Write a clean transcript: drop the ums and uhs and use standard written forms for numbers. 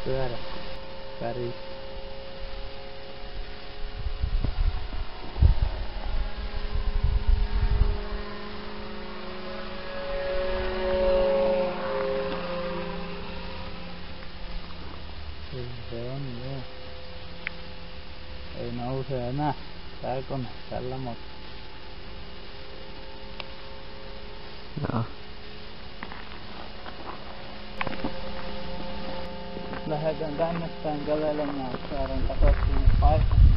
pyörä väri. Se on joo. Ei nouse enää tää kone tällä motolla. Joo. Lähetän tänne päin kävelemään, saadaan katsoa sinne paikkaan.